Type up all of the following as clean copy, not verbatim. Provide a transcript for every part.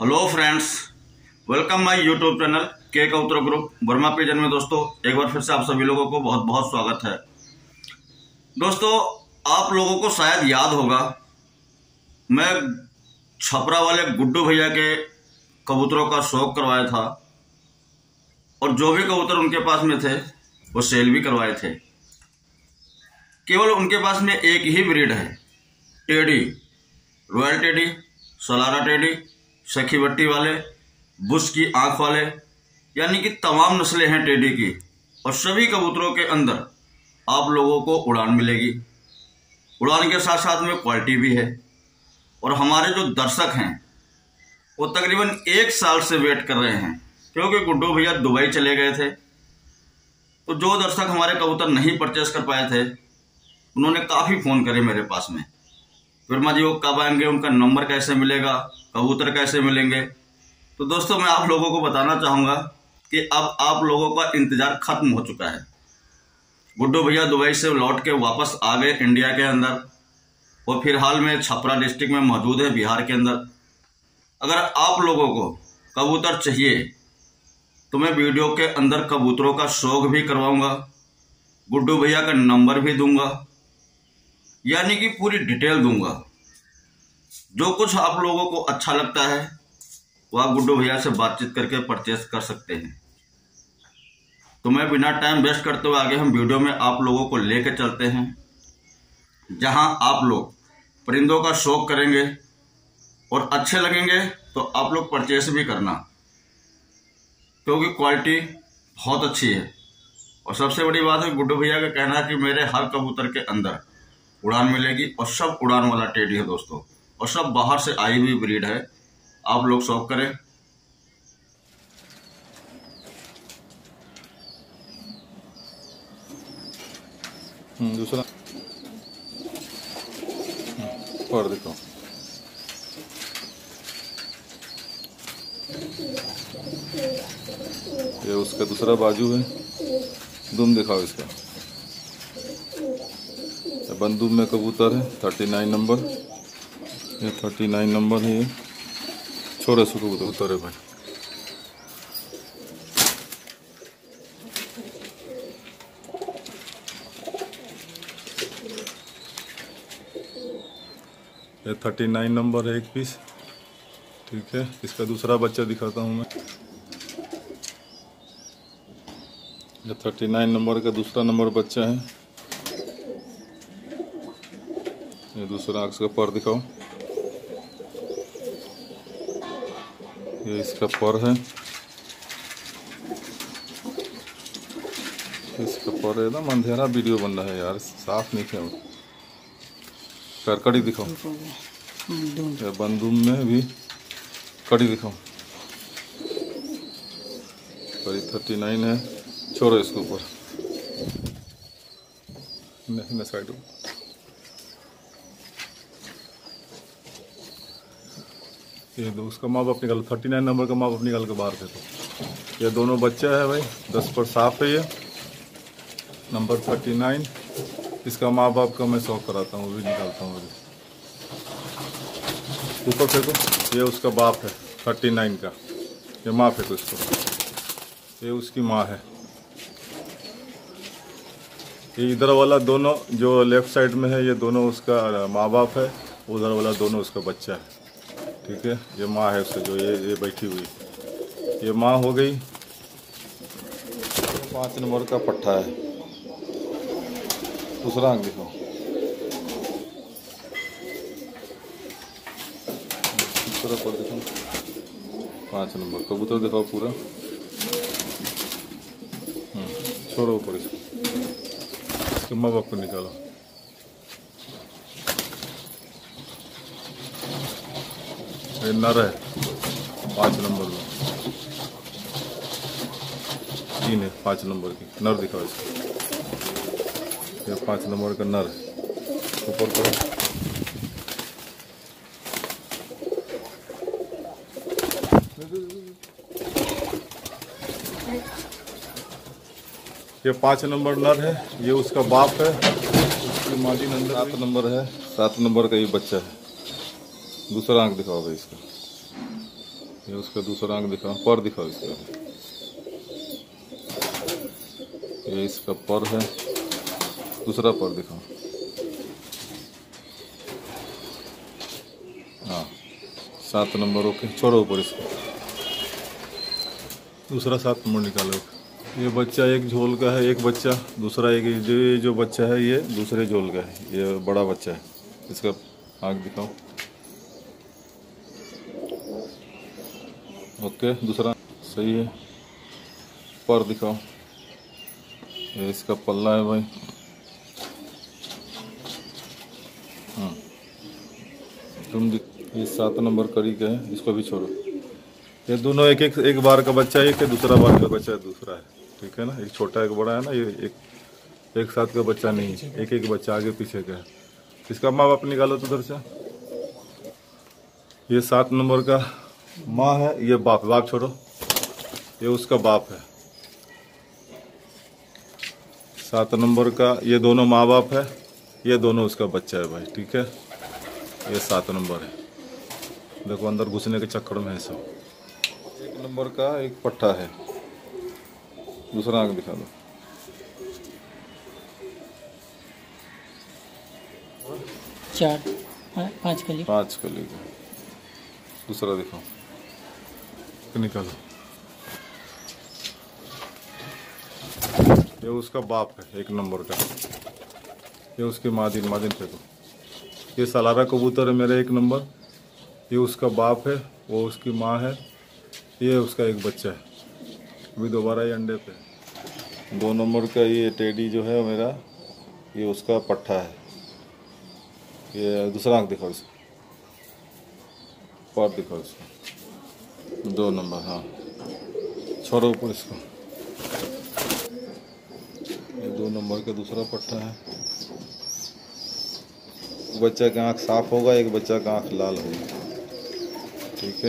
Hello friends, welcome my YouTube channel के कबूतर group Verma pigeon में। दोस्तों एक बार फिर से आप सभी लोगों को बहुत बहुत स्वागत है। दोस्तों आप लोगों को शायद याद होगा, मैं छपरा वाले गुड्डू भैया के कबूतरों का शौक करवाया था और जो भी कबूतर उनके पास में थे वो सेल भी करवाए थे। केवल उनके पास में एक ही ब्रीड है, टेडी, रॉयल टेडी, सलारा टेडी, सखी बट्टी वाले, बुश की आंख वाले, यानी कि तमाम नस्लें हैं टेडी की। और सभी कबूतरों के अंदर आप लोगों को उड़ान मिलेगी। उड़ान के साथ साथ में क्वालिटी भी है। और हमारे जो दर्शक हैं वो तकरीबन 1 साल से वेट कर रहे हैं, क्योंकि गुड्डू भैया दुबई चले गए थे। तो जो दर्शक हमारे कबूतर नहीं परचेस कर पाए थे उन्होंने काफ़ी फ़ोन करे मेरे पास में, वर्मा जी वो कब आएंगे, उनका नंबर कैसे मिलेगा, कबूतर कैसे मिलेंगे। तो दोस्तों मैं आप लोगों को बताना चाहूँगा कि अब आप लोगों का इंतज़ार खत्म हो चुका है। गुड्डू भैया दुबई से लौट के वापस आ गए इंडिया के अंदर और फिलहाल में छपरा डिस्ट्रिक्ट में मौजूद है, बिहार के अंदर। अगर आप लोगों को कबूतर चाहिए तो मैं वीडियो के अंदर कबूतरों का शौक भी करवाऊँगा, गुड्डू भैया का नंबर भी दूंगा, यानी कि पूरी डिटेल दूंगा। जो कुछ आप लोगों को अच्छा लगता है वो आप गुड्डू भैया से बातचीत करके परचेस कर सकते हैं। तो मैं बिना टाइम वेस्ट करते हुए आगे हम वीडियो में आप लोगों को लेकर चलते हैं, जहां आप लोग परिंदों का शौक करेंगे और अच्छे लगेंगे तो आप लोग परचेस भी करना, क्योंकि क्वालिटी बहुत अच्छी है। और सबसे बड़ी बात है, गुड्डू भैया का कहना है कि मेरे हर कबूतर के अंदर उड़ान मिलेगी और सब उड़ान वाला टेडी है दोस्तों, और सब बाहर से आई हुई ब्रीड है। आप लोग शौक करें। दूसरा और देखो, ये उसका दूसरा बाजू है। दुम दिखाओ इसका। बंदूक में कबूतर है 39 नंबर, ये 39 नंबर है। ये छोटे से कबूतर है भाई। ये 39 नंबर है एक पीस, ठीक है। इसका दूसरा बच्चा दिखाता हूँ मैं। ये 39 नंबर का दूसरा नंबर बच्चा है। ये दूसरा आँख का पर दिखाओ। ये इसका पर है, इसका पर है। एकदम अंधेरा वीडियो बन रहा है यार, साफ नहीं है। करकड़ी दिखाओ। बंदूक में भी कड़ी दिखाओ। कड़ी 39 है। छोड़ो इसके ऊपर, साइड। ये दो उसका माँ बाप निकालो। 39 नंबर का माँ बाप निकाल के बाहर फेंको। ये दोनों बच्चा है भाई, 10 पर साफ है। ये नंबर 39, इसका माँ बाप का मैं शौक कराता हूँ, भी निकालता हूँ। ऊपर फेंको। ये उसका बाप है 39 का। ये माँ फेंको इसको। ये उसकी माँ है। ये इधर वाला दोनों जो लेफ्ट साइड में है, ये दोनों उसका माँ बाप है। उधर वाला दोनों उसका बच्चा है, ठीक है। ये माँ है उससे, जो ये बैठी हुई, ये माँ हो गई। 5 नंबर का पट्ठा है। दूसरा आँख दिखाओ। दूसरा पर दिखाओ। 5 नंबर कबूतर दिखाओ पूरा। छोड़ो ऊपर इसको। इसके माँ बाप को निकालो। ये नर है 5 नंबर में। 3 है 5 नंबर की। नर दिखाओ इसको। ये 5 नंबर का नर है। ऊपर करो। ये 5 नंबर नर है। ये उसका बाप है। उसकी मादी नंबर 7 नंबर है। 7 नंबर का ये बच्चा है। दूसरा आंख दिखाओ भाई इसका। ये उसका दूसरा अंग दिखाओ, पर दिखाओ इसका। ये इसका पर है, दूसरा पर दिखाओ। हाँ 7 नंबर ओके, छोड़ो ऊपर इसको। दूसरा 7 नंबर निकालो। ये बच्चा एक झोल का है, एक बच्चा दूसरा, एक जो बच्चा है ये दूसरे झोल का है, ये बड़ा बच्चा है। इसका आँख दिखाओ। ओके दूसरा सही है। पर दिखाओ। ये इसका पल्ला है भाई। तुम ये 7 नंबर कड़ी का है, इसको भी छोड़ो। ये दोनों एक बार का बच्चा है, एक दूसरा बार का बच्चा दूसरा है, ठीक है ना। एक छोटा एक बड़ा है ना, ये एक साथ का बच्चा नहीं है, एक बच्चा आगे पीछे का है। इसका माँ बाप निकालो तो उधर से। ये 7 नंबर का माँ है, ये बाप छोड़ो, ये उसका बाप है। 7 नंबर का ये दोनों माँ बाप है, ये दोनों उसका बच्चा है भाई, ठीक है। ये 7 नंबर है। देखो अंदर घुसने के चक्कर में है सब। 1 नंबर का एक पट्टा है, दूसरा आंख दिखा दो। 5 कली का दूसरा दिखाओ, निकालो। ये उसका बाप है 1 नंबर का, ये उसकी मादिन फेंको। ये सलारा कबूतर है मेरा 1 नंबर, ये उसका बाप है, वो उसकी माँ है, ये उसका एक बच्चा है। अभी दोबारा ये अंडे पे। 2 नंबर का ये टेडी जो है मेरा, ये उसका पट्ठा है। ये दूसरा आंख दिखाओ इसको, पर दिखाओ इसको। 2 नंबर हाँ, छोड़ो ऊपर इसको। ये 2 नंबर का दूसरा पट्ठा है। बच्चा का आँख साफ होगा, एक बच्चा का आँख लाल होगा, ठीक है।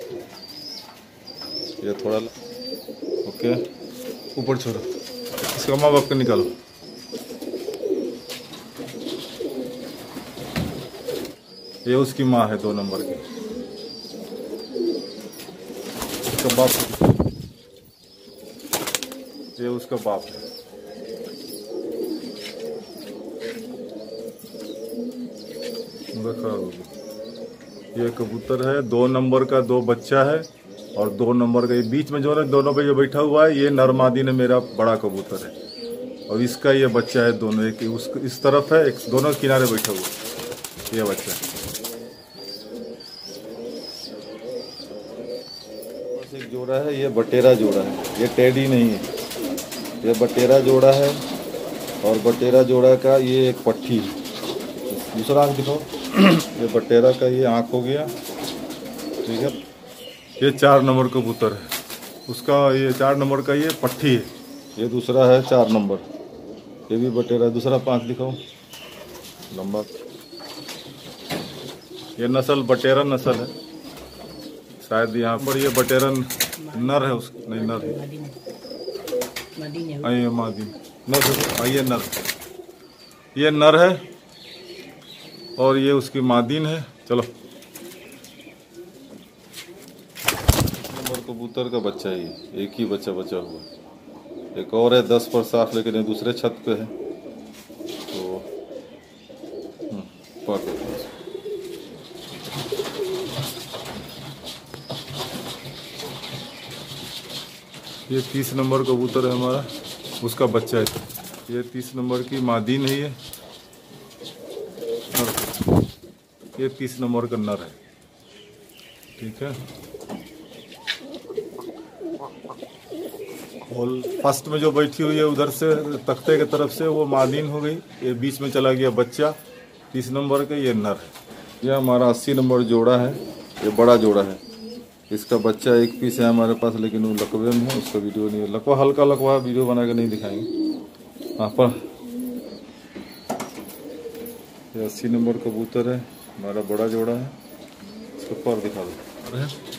ये थोड़ा ओके, ऊपर छोड़ो। इसका माँ बाप का निकालो। ये उसकी माँ है 2 नंबर की, उसका बाप, ये उसका बाप है। ये कबूतर है, 2 नंबर का 2 बच्चा है, और 2 नंबर का ये बीच में जो है दोनों पे जो बैठा हुआ है, ये नरमादी ने मेरा बड़ा कबूतर है, और इसका ये बच्चा है। दोनों एक इस तरफ है, एक दोनों किनारे बैठा हुआ है, ये बच्चा है। बस एक जोड़ा है, ये बटेरा जोड़ा है, ये टेडी नहीं है, ये बटेरा जोड़ा है। और बटेरा जोड़ा का ये एक पट्टी है। दूसरा आँख दिखाओ। ये बटेरा का ये आँख हो गया, ठीक है। ये 4 नंबर कबूतर है, उसका ये 4 नंबर का ये पट्टी है। ये दूसरा है 4 नंबर, ये भी बटेरा। दूसरा 5 दिखाओ लंबा। ये नस्ल बटेरा नस्ल है शायद यहाँ पर। ये बटेरा नर है, उसका नहीं नर है, ये मादी नर, ये नर, ये नर है, और ये उसकी मादीन है। चलो नंबर कबूतर का बच्चा है, ये एक ही बच्चा बचा हुआ है। एक और है 10 पर साफ, लेकिन ये दूसरे छत पे है। तो ये 30 नंबर कबूतर है हमारा, उसका बच्चा है। ये 30 नंबर की मादीन है, ये 30 नंबर का नर है, ठीक है। और फर्स्ट में जो बैठी हुई है उधर से तख्ते की तरफ से, वो मादीन हो गई। ये बीच में चला गया बच्चा 30 नंबर का, ये नर है। यह हमारा 80 नंबर जोड़ा है, ये बड़ा जोड़ा है। इसका बच्चा एक पीस है हमारे पास, लेकिन वो लकवे में है, उसका वीडियो नहीं है। लकवा हल्का लकवा, वीडियो बना के नहीं दिखाएंगे। हाँ पर ये 80 नंबर कबूतर है, हमारा बड़ा जोड़ा है। इसको पर दिखा दो।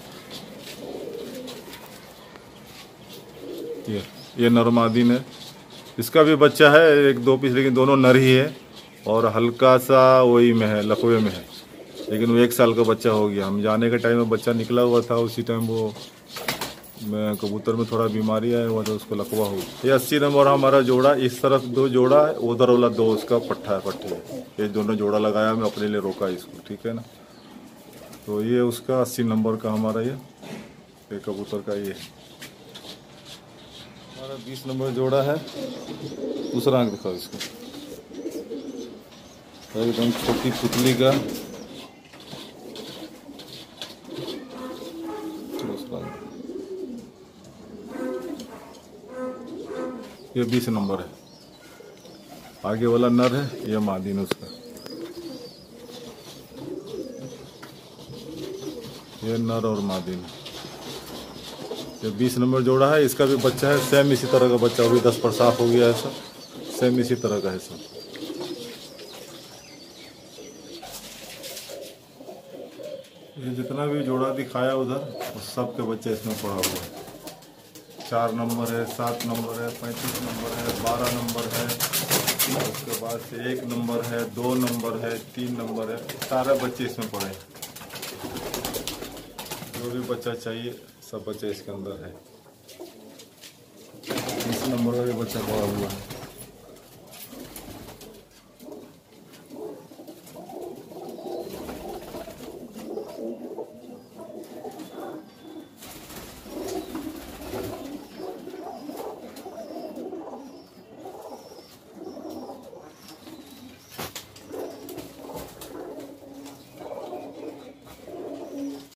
ये नरमादीन है, इसका भी बच्चा है 1-2 पीस, लेकिन दोनों नर ही है, और हल्का सा वही में है, लकवे में है। लेकिन वो 1 साल का बच्चा हो गया। हम जाने के टाइम में बच्चा निकला हुआ था, उसी टाइम वो कबूतर में थोड़ा बीमारी आया हुआ था, उसको लकवा हो गया। ये 80 नंबर हमारा जोड़ा, इस तरफ 2 जोड़ा है, उधर वाला 2 उसका पट्टा है, पट्टी है। ये दोनों जोड़ा लगाया, मैं अपने लिए रोका इसको, ठीक है ना। तो ये उसका 80 नंबर का हमारा ये कबूतर का ये हमारा 20 नंबर जोड़ा है। दूसरा आंख दिखाओ इसको, एकदम छोटी पुतली का दूसरा। ये 20 नंबर है, आगे वाला नर है, ये मादी है उसका। ये नर और मादी है। ये 20 नंबर जोड़ा है, इसका भी बच्चा है, सेम इसी तरह का बच्चा, अभी 10 पर साफ हो गया है सब, सेम इसी तरह का है सब। ये जितना भी जोड़ा दिखाया उधर, उस सब के बच्चे इसमें पड़ा हुआ है। 4 नंबर है, 7 नंबर है, 35 नंबर है, 12 नंबर है, उसके बाद से 1 नंबर है, 2 नंबर है, 3 नंबर है, सारे बच्चे इसमें पड़े हैं। जो भी बच्चा चाहिए सब बच्चे इसके अंदर है। 20 नंबर का भी बच्चा पड़ा हुआ है।